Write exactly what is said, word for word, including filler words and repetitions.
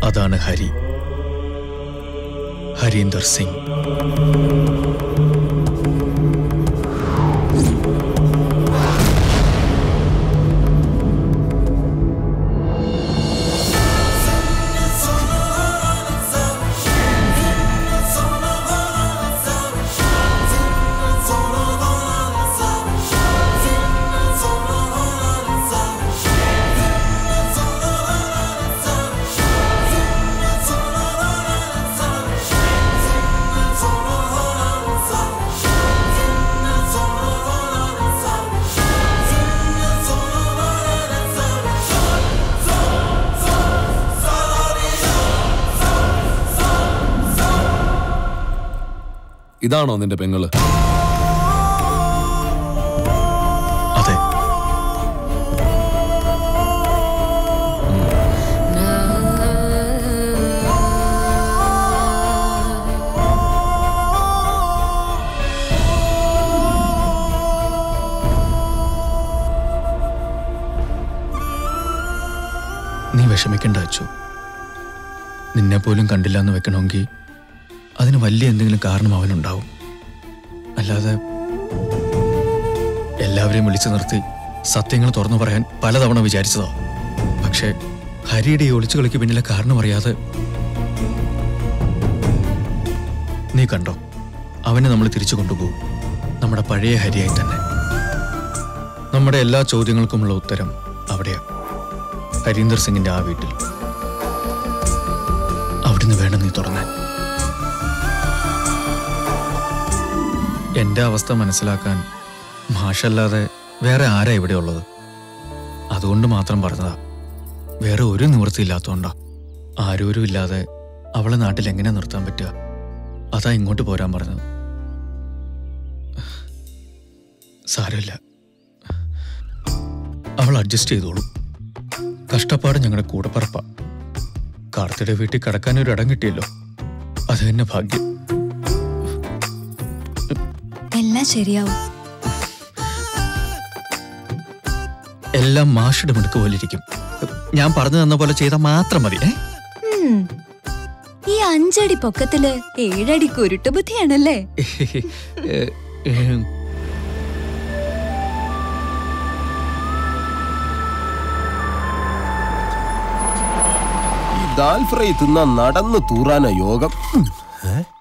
അതാണ് ഹരി, ഹരീന്ദർ സിംഗ്. ഇതാണോ നിന്റെ പെങ്ങള്? അതെ. നീ വിഷമിക്കണ്ട അച്ചു. നിന്നെ പോലും കണ്ടില്ല എന്ന് വെക്കണമെങ്കിൽ അതിന് വലിയ എന്തെങ്കിലും കാരണം അവനുണ്ടാവും. അല്ലാതെ എല്ലാവരെയും വിളിച്ചു നിർത്തി സത്യങ്ങൾ തുറന്നു പറയാൻ പലതവണ വിചാരിച്ചതാ. പക്ഷേ ഹരിയുടെ ഈ ഒളിച്ചു കളിക്ക് പിന്നിലെ കാരണം അറിയാതെ നീ കണ്ടോ, അവനെ നമ്മൾ തിരിച്ചു കൊണ്ടുപോകും, നമ്മുടെ പഴയ ഹരിയായി തന്നെ. നമ്മുടെ എല്ലാ ചോദ്യങ്ങൾക്കുമുള്ള ഉത്തരം അവിടെയാ, ഹരീന്ദർ സിംഗിന്റെ ആ വീട്ടിൽ. അവിടുന്ന് വേണം നീ തുടങ്ങാൻ. എന്റെ അവസ്ഥ മനസ്സിലാക്കാൻ മാഷല്ലാതെ വേറെ ആരാ ഇവിടെ ഉള്ളത്? അതുകൊണ്ട് മാത്രം പറഞ്ഞതാ. വേറെ ഒരു നിവൃത്തിയില്ലാത്തോണ്ടാ. ആരോരും ഇല്ലാതെ അവളെ നാട്ടിൽ എങ്ങനെ നിർത്താൻ പറ്റുക? അതാ ഇങ്ങോട്ട് പോരാൻ പറഞ്ഞത്. സാരമില്ല, അവൾ അഡ്ജസ്റ്റ് ചെയ്തോളൂ. കഷ്ടപ്പാട് ഞങ്ങളുടെ കൂടെ പറപ്പാ. കാർത്തിയുടെ വീട്ടിൽ കിടക്കാനൊരു ഇടം കിട്ടിയല്ലോ, അത് തന്നെ ഭാഗ്യം. എല്ലാം ശരിയാവും. എല്ലാം മാഷുടെ മിടുക്ക് പോലെ ഇരിക്കും. ഞാൻ പറഞ്ഞു തന്ന പോലെ ചെയ്താൽ മാത്രം മതി. ഈ അഞ്ചടി പൊക്കത്തില് ഏഴടി കുരുട്ടു ബുദ്ധിയാണല്ലേ? ഈ ദാൽ ഫ്രൈ തിന്നാൻ നടന്നു തൂറാന യോഗം.